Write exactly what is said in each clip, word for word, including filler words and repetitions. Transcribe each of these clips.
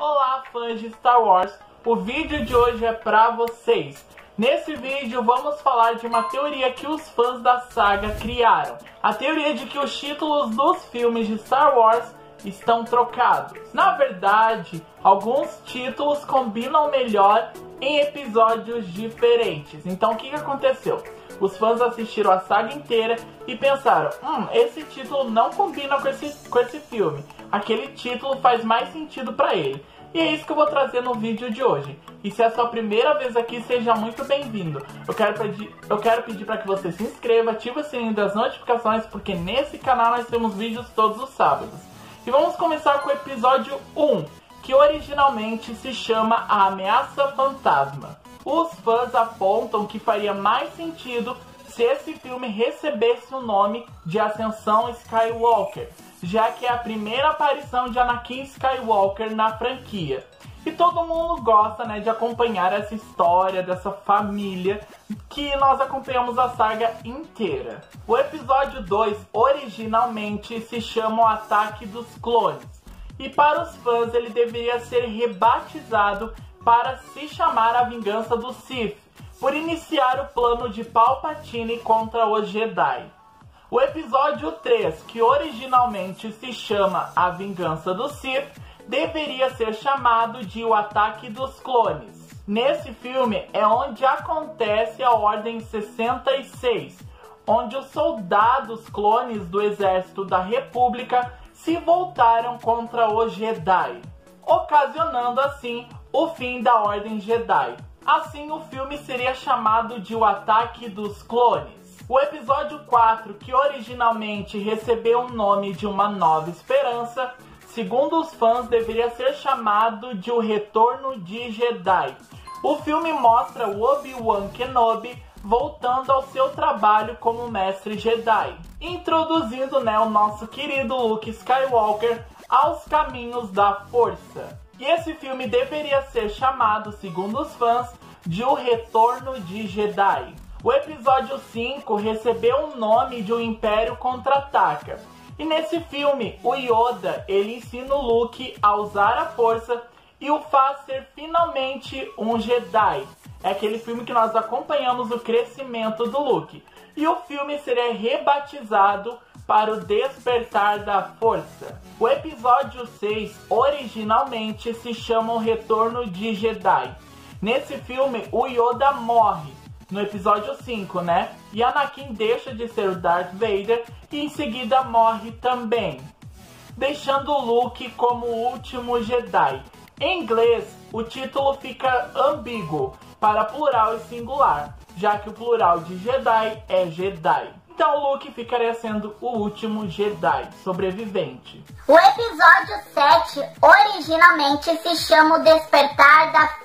Olá, fãs de Star Wars! O vídeo de hoje é pra vocês. Nesse vídeo vamos falar de uma teoria que os fãs da saga criaram. A teoria de que os títulos dos filmes de Star Wars estão trocados. Na verdade, alguns títulos combinam melhor em episódios diferentes. Então o que, que aconteceu? Os fãs assistiram a saga inteira e pensaram, hum, esse título não combina com esse, com esse filme. Aquele título faz mais sentido pra ele. E é isso que eu vou trazer no vídeo de hoje. E se é a sua primeira vez aqui, seja muito bem-vindo. Eu quero pedir, eu quero pedir para que você se inscreva, ative o sininho das notificações, porque nesse canal nós temos vídeos todos os sábados. E vamos começar com o episódio um, que originalmente se chama A Ameaça Fantasma. Os fãs apontam que faria mais sentido se esse filme recebesse o nome de Ascensão Skywalker, já que é a primeira aparição de Anakin Skywalker na franquia. E todo mundo gosta, né, de acompanhar essa história dessa família que nós acompanhamos a saga inteira. O episódio dois originalmente se chama O Ataque dos Clones. E para os fãs ele deveria ser rebatizado para se chamar A Vingança dos Sith, por iniciar o plano de Palpatine contra os Jedi. O episódio três, que originalmente se chama A Vingança dos Sith, deveria ser chamado de O Ataque dos Clones. Nesse filme é onde acontece a Ordem sessenta e seis, onde os soldados clones do exército da República se voltaram contra os Jedi, ocasionando assim o fim da Ordem Jedi. Assim, o filme seria chamado de O Ataque dos Clones. O episódio quatro, que originalmente recebeu o nome de Uma Nova Esperança, segundo os fãs, deveria ser chamado de O Retorno de Jedi. O filme mostra o Obi-Wan Kenobi voltando ao seu trabalho como mestre Jedi, introduzindo, né, o nosso querido Luke Skywalker aos caminhos da Força. E esse filme deveria ser chamado, segundo os fãs, de O Retorno de Jedi. O episódio cinco recebeu o nome de O Império Contra-Ataca. E nesse filme, o Yoda, ele ensina o Luke a usar a força e o faz ser finalmente um Jedi. É aquele filme que nós acompanhamos o crescimento do Luke. E o filme seria rebatizado para O Despertar da Força. O episódio seis originalmente se chama O Retorno de Jedi. Nesse filme, o Yoda morre no episódio cinco, né? E Anakin deixa de ser o Darth Vader e em seguida morre também, deixando o Luke como o último Jedi. Em inglês, o título fica ambíguo para plural e singular, já que o plural de Jedi é Jedi. Então o Luke ficaria sendo o último Jedi sobrevivente. O episódio sete originalmente se chama O Despertar da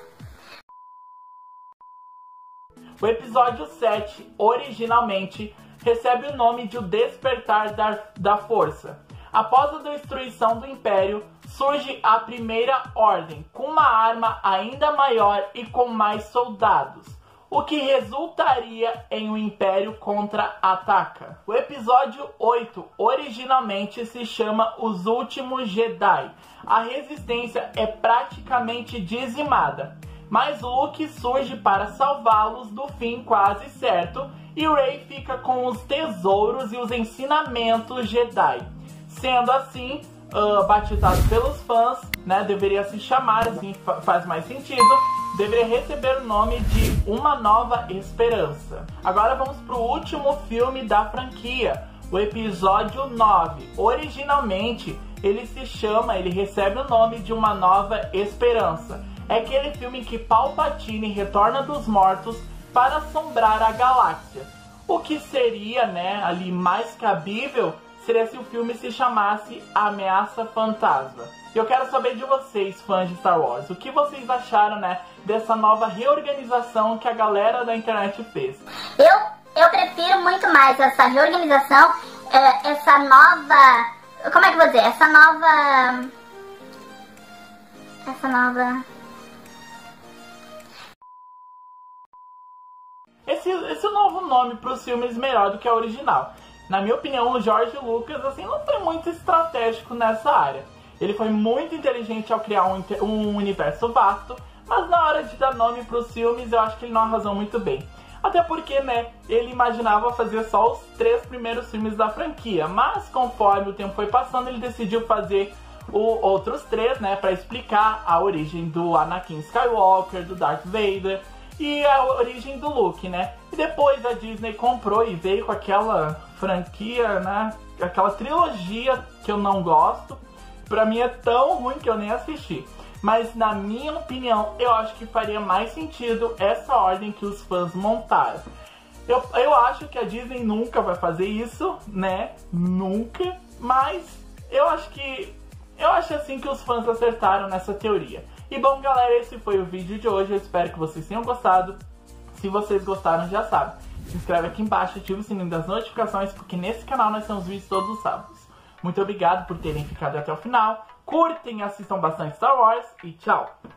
O episódio sete, originalmente, recebe o nome de O Despertar da, da Força. Após a destruição do Império, surge a Primeira Ordem, com uma arma ainda maior e com mais soldados, o que resultaria em um Império Contra-Ataca. O episódio oito, originalmente, se chama Os Últimos Jedi. A resistência é praticamente dizimada, mas Luke surge para salvá-los do fim quase certo e Rey fica com os tesouros e os ensinamentos Jedi. Sendo assim, uh, batizado pelos fãs, né, deveria se chamar, assim faz mais sentido, deveria receber o nome de Uma Nova Esperança. Agora vamos para o último filme da franquia, o episódio nove. Originalmente, ele se chama, ele recebe o nome de Uma Nova Esperança. É aquele filme em que Palpatine retorna dos mortos para assombrar a galáxia. O que seria, né, ali mais cabível seria se o filme se chamasse A Ameaça Fantasma. E eu quero saber de vocês, fãs de Star Wars, o que vocês acharam, né, dessa nova reorganização que a galera da internet fez? Eu, eu prefiro muito mais essa reorganização, é, essa nova... Como é que eu vou dizer? Essa nova... Essa nova... Esse, esse novo nome para os filmes melhor do que a original. Na minha opinião, o George Lucas assim, não foi muito estratégico nessa área. Ele foi muito inteligente ao criar um, um universo vasto, mas na hora de dar nome para os filmes eu acho que ele não arrasou muito bem. Até porque, né, ele imaginava fazer só os três primeiros filmes da franquia, mas conforme o tempo foi passando, ele decidiu fazer o, outros três, né, para explicar a origem do Anakin Skywalker, do Darth Vader e a origem do Luke, né. E depois a Disney comprou e veio com aquela franquia, né, aquela trilogia que eu não gosto. Pra mim é tão ruim que eu nem assisti. Mas na minha opinião, eu acho que faria mais sentido essa ordem que os fãs montaram. Eu, eu acho que a Disney nunca vai fazer isso, né? Nunca. Mas eu acho que... Eu acho assim que os fãs acertaram nessa teoria. E bom, galera, esse foi o vídeo de hoje. Eu espero que vocês tenham gostado. Se vocês gostaram, já sabem. Se inscreve aqui embaixo, ativa o sininho das notificações, porque nesse canal nós temos vídeos todos os sábados. Muito obrigado por terem ficado até o final. Curtem, assistam bastante Star Wars e tchau!